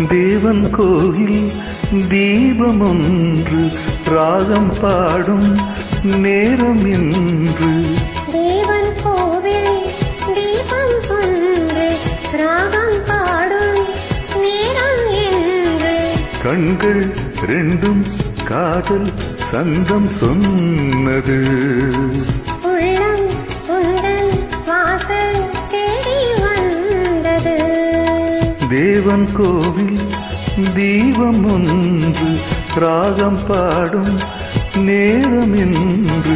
தேவன் கோயில் தீபம் ஒன்று ராகம் பாடும் நேரம் என்று. தேவன் கோவில் தீபம் ஒன்று ராகம் பாடும் நேரம் என்று. கண்கள் ரெண்டும் காதல் சந்தம் சொன்னது. உள்ளம் உந்தன் வாசல் தேடி வந்தது. தேவன் கோவில் தீபம் ஒன்று ராகம் பாடும் நேரம் என்று.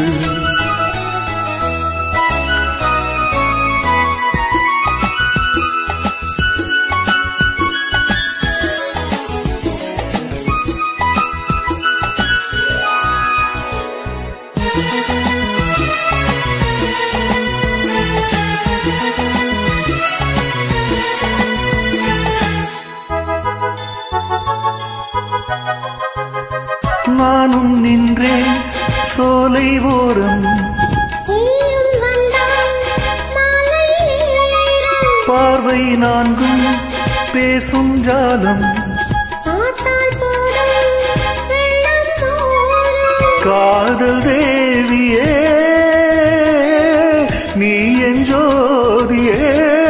நானும் நின்றேன் சோலை ஓரம், பார்வை நான்கும் பேசும் ஜாலம். காதல் தேவியே நீ என் ஜோதியே.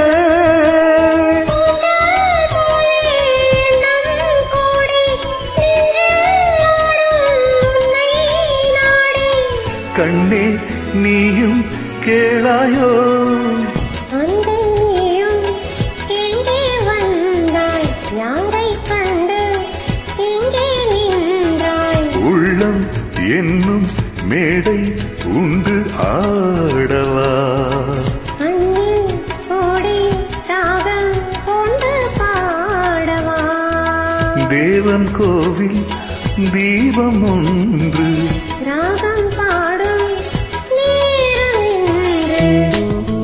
கண்ணே நீயும் கேளாயோ, அங்கே நீயும் எங்கே வந்தாய், யாரை கண்டு இங்கே நின்றாய். உள்ளம் என்னும் மேடை உண்டு ஆடவா, அண்ணில் ஓடி ராகம் கொண்டு பாடவா. தேவன் கோவில் தீபம் ஒன்று ராகம் பாடும் நேரம் என்று.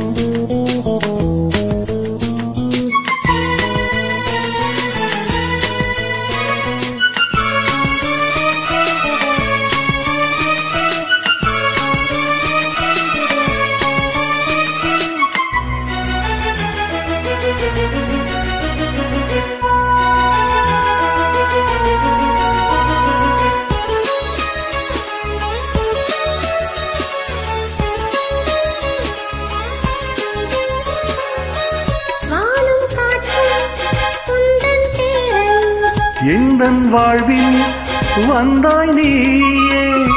எந்தன் வாழ்வில் வந்தாய் நீயே,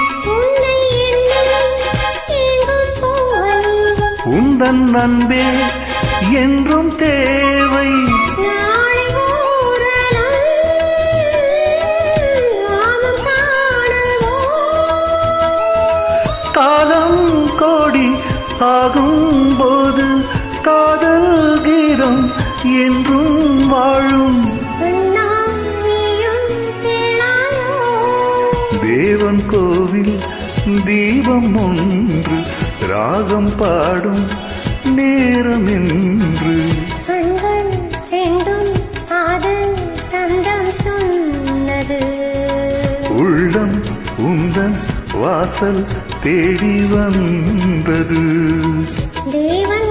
உந்தன் அன்பே என்றும் தேவை. காலம் கோடி ஆகும் போது காதல் கீதம் என்றும் வாழும். தேவன் கோவில் தீபம் ஒன்று ராகம் பாடும் நேரம் என்று. கண்கள் ரெண்டும் காதல் சந்தம் சொன்னது. உள்ளம் உந்தன் வாசல் தேடி வந்தது. தேவன்